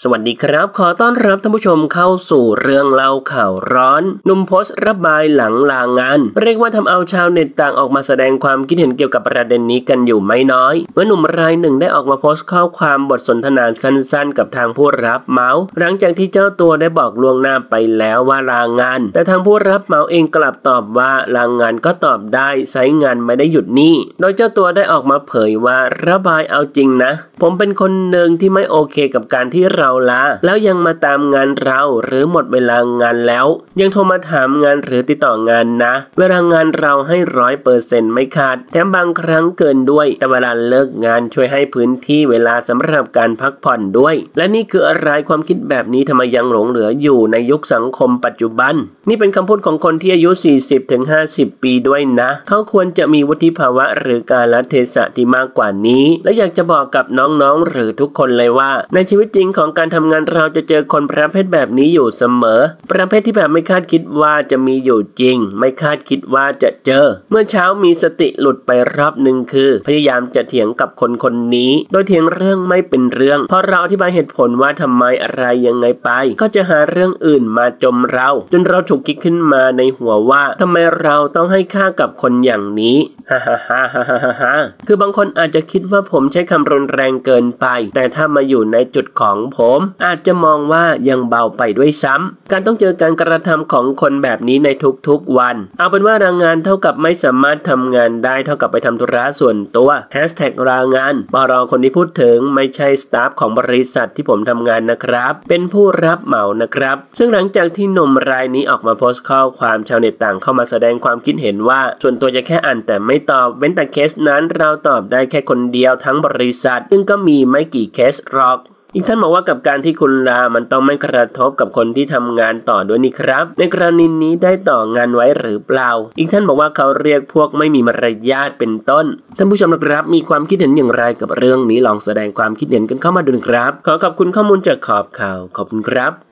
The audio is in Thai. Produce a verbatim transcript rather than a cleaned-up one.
สวัสดีครับขอต้อนรับท่านผู้ชมเข้าสู่เรื่องเล่าข่าวร้อนหนุ่มโพสต์ระบายหลังลางานเรียกว่าทำเอาชาวเน็ตต่างออกมาแสดงความคิดเห็นเกี่ยวกับประเด็นนี้กันอยู่ไม่น้อยเมื่อหนุ่มรายหนึ่งได้ออกมาโพสต์ข้อความบทสนทนาสั้นๆกับทางผู้รับเหมาหลังจากที่เจ้าตัวได้บอกล่วงหน้าไปแล้วว่าลางานแต่ทางผู้รับเหมาเองกลับตอบว่าลางานก็ตอบได้ไซต์งานไม่ได้หยุดนิ่งโดยเจ้าตัวได้ออกมาเผยว่าระบายเอาจริงนะผมเป็นคนหนึ่งที่ไม่โอเคกับการที่เราลาแล้วยังมาตามงานเราหรือหมดเวลางานแล้วยังโทรมาถามงานหรือติดต่องานนะเวลางานเราให้ร้อยเปอร์เซ็นต์ไม่ขาดแถมบางครั้งเกินด้วยแต่เวลาเลิกงานช่วยให้พื้นที่เวลาสำหรับการพักผ่อนด้วยและนี่คืออะไรความคิดแบบนี้ทำไมยังหลงเหลืออยู่ในยุคสังคมปัจจุบันนี่เป็นคำพูดของคนที่อายุ สี่สิบถึงห้าสิบ ปีด้วยนะเขาควรจะมีวุฒิภาวะหรือกาลเทศะที่มากกว่านี้และอยากจะบอกกับน้องๆหรือทุกคนเลยว่าในชีวิตจริงของการทำงานเราจะเจอคนประเภทแบบนี้อยู่เสมอประเภทที่แบบไม่คาดคิดว่าจะมีอยู่จริงไม่คาดคิดว่าจะเจอเมื่อเช้ามีสติหลุดไปรอบหนึ่งคือพยายามจะเถียงกับคนคนนี้โดยเถียงเรื่องไม่เป็นเรื่องเพราะเราอธิบายเหตุผลว่าทำไมอะไรยังไงไปก็จะหาเรื่องอื่นมาจมเราจนเราฉุกคิดขึ้นมาในหัวว่าทำไมเราต้องให้ค่ากับคนอย่างนี้ฮ่าฮ่าฮ่าฮ่าฮ่าฮ่าคือบางคนอาจจะคิดว่าผมใช้คำรุนแรงเกินไปแต่ถ้ามาอยู่ในจุดของผมอาจจะมองว่ายังเบาไปด้วยซ้ำการต้องเจอการกระทำของคนแบบนี้ในทุกๆวันเอาเป็นว่าลางานเท่ากับไม่สามารถทำงานได้เท่ากับไปทำธุระส่วนตัวแฮชแท็กลางานปรคนที่พูดถึงไม่ใช่สตาฟของบริษัทที่ผมทำงานนะครับเป็นผู้รับเหมานะครับซึ่งหลังจากที่หนุ่มรายนี้ออกมาโพสต์ข้อความชาวเน็ตต่างเข้ามาแสดงความคิดเห็นว่าส่วนตัวจะแค่อ่านแต่ไม่ตอบเว้นแต่เคสนั้นเราตอบได้แค่คนเดียวทั้งบริษัทซึ่งก็มีไม่กี่เคสหรอกอีกท่านบอกว่ากับการที่คุณลามันต้องไม่กระทบกับคนที่ทำงานต่อด้วยนี่ครับในกรณีนี้ได้ต่องานไว้หรือเปล่าอีกท่านบอกว่าเขาเรียกพวกไม่มีมารยาทเป็นต้นท่านผู้ชมนะครับมีความคิดเห็นอย่างไรกับเรื่องนี้ลองแสดงความคิดเห็นกันเข้ามาดูนะครับขอขอบคุณข้อมูลจากขอบข่าวขอบคุณครับ